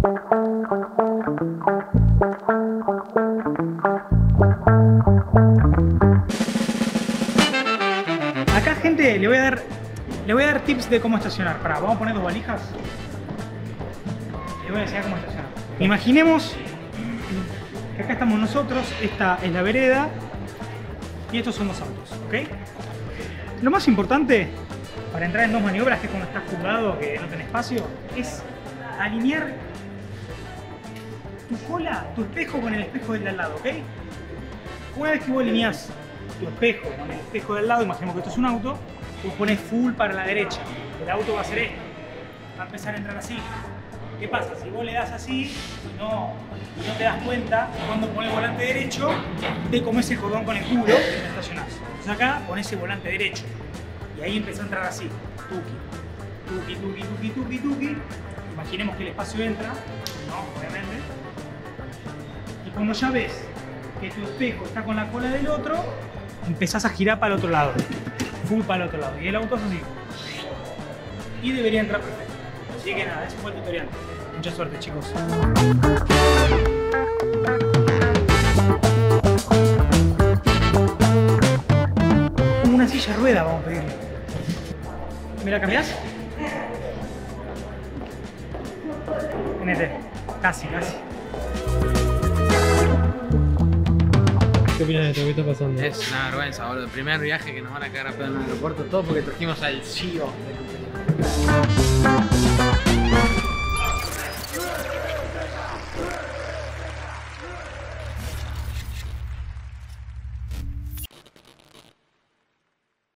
Acá, gente, le voy a dar tips de cómo estacionar. Pará, vamos a poner 2 valijas. Le voy a enseñar cómo estacionar. Imaginemos que acá estamos nosotros, esta es la vereda y estos son los autos, ¿ok? Lo más importante para entrar en 2 maniobras, que es cuando estás jugado, que no tenés espacio, es alinear tu cola, tu espejo con el espejo del de al lado, ¿ok? Una vez que vos alineás tu espejo con el espejo del lado, imaginemos que esto es un auto, vos pones full para la derecha. El auto va a hacer esto, va a empezar a entrar así. ¿Qué pasa? Si vos le das así y no te das cuenta, cuando pones el volante derecho, te comes el cordón con el culo y te estacionás. Entonces acá pones el volante derecho y ahí empieza a entrar así. Tuki, tuki, tuki, tuki, tuki, tuki. Imaginemos que el espacio entra, no, obviamente. Y cuando ya ves que tu espejo está con la cola del otro, empezás a girar para el otro lado. Full para el otro lado. Y el auto es así. Y debería entrar perfecto. Así que nada, ese fue el tutorial. Mucha suerte, chicos. Como una silla de rueda vamos a pedirle. ¿Me la cambiás? Venete. Casi, casi. ¿Qué opinas de esto? ¿Qué está pasando? Es una vergüenza, boludo. El primer viaje que nos van a cagar a pedo en el aeropuerto, todo porque trajimos al CEO de la compañía.